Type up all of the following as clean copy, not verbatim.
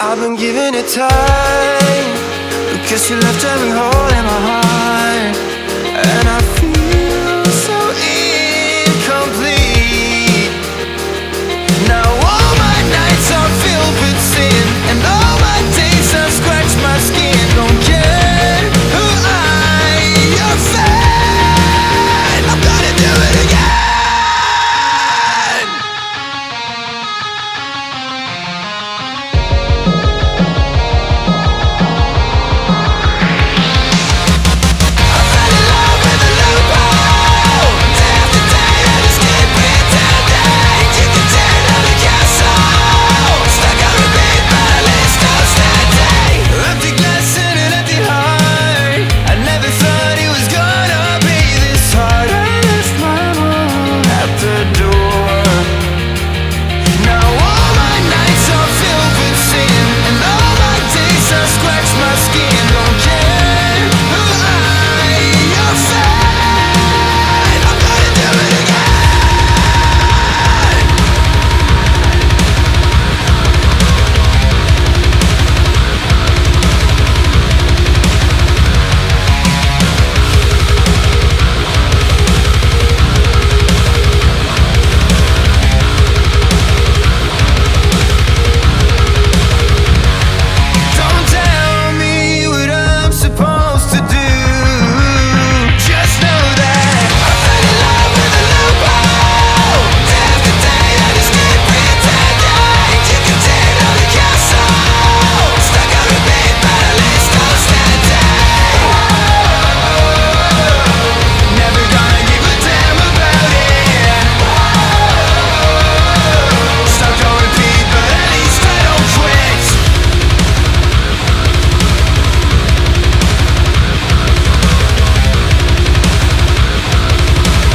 I've been giving it time, because you left every hole in my heart, and I feel so incomplete. Now all my nights are filled with sin, and all my days I scratch my skin. Don't care who you're fine, I'm gonna do it again.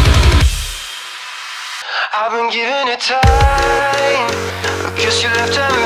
I've been giving it time, because you left